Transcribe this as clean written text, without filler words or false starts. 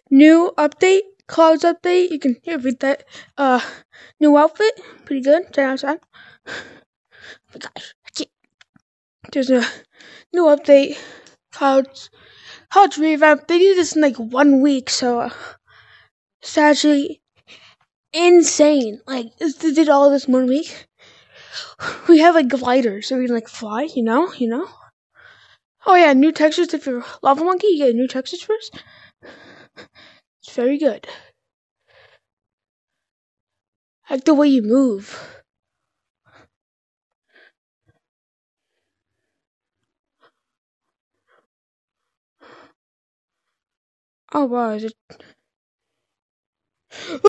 New update, clouds update. You can read that. New outfit, pretty good. 10 out of 10. Oh my gosh, I can't. There's a new update, clouds revamp. They did this in like 1 week, so it's actually insane. Like they did all this in 1 week. We have like gliders, so we can like fly. You know. Oh yeah, new textures. If you're lava monkey, you get new textures first. It's very good. I like the way you move. Oh wow, is it?